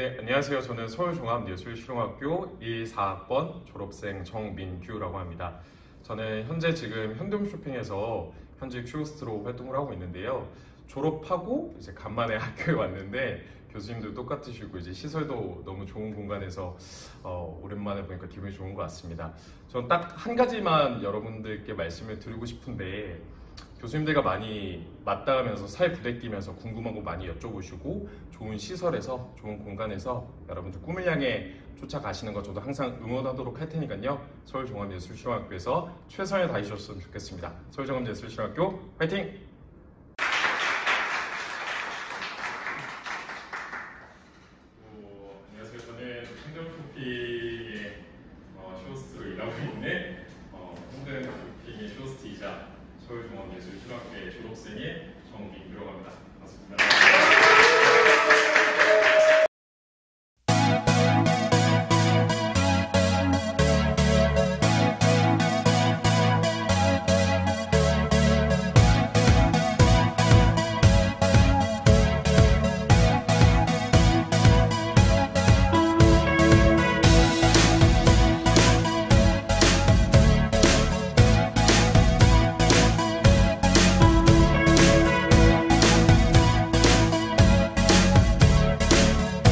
네, 안녕하세요. 저는 서울종합예술실용학교 1-4학번 졸업생 정민규라고 합니다. 저는 현재 지금 현대홈쇼핑에서 현직 큐호스트로 활동을 하고 있는데요. 졸업하고 이제 간만에 학교에 왔는데 교수님들 똑같으시고 이제 시설도 너무 좋은 공간에서 오랜만에 보니까 기분이 좋은 것 같습니다. 저는 딱 한 가지만 여러분들께 말씀을 드리고 싶은데 교수님들과 많이 맞닿으면서 살 부대끼면서 궁금한 거 많이 여쭤보시고 좋은 시설에서 좋은 공간에서 여러분들 꿈을 향해 쫓아가시는 거 저도 항상 응원하도록 할 테니까요. 서울종합예술실용학교에서 최선을 다하셨으면 좋겠습니다. 서울종합예술실용학교 화이팅! 안녕하세요. 저는 현대홈쇼핑의 쇼호스트로 일하고 있는 현대홈쇼핑의 쇼호스트이자 서울종합예술실용학교의 졸업생의 정민규라고 합니다. 반갑습니다.